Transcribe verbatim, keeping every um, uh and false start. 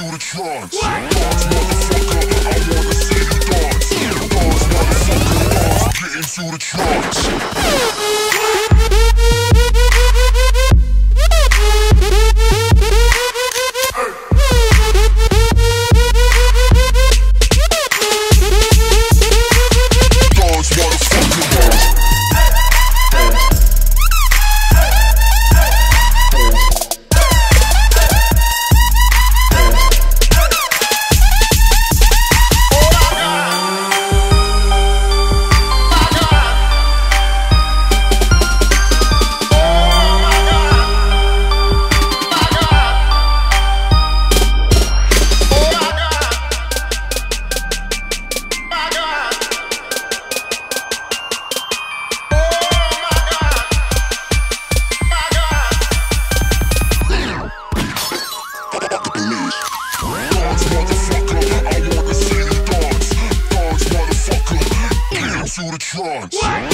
into the trance. Dance, motherfucker, I wanna see you dance. Dance, motherfucker, dance, get into the trance. Dance, motherfucker, I wanna see you dance. Dance, motherfucker, get into the trance.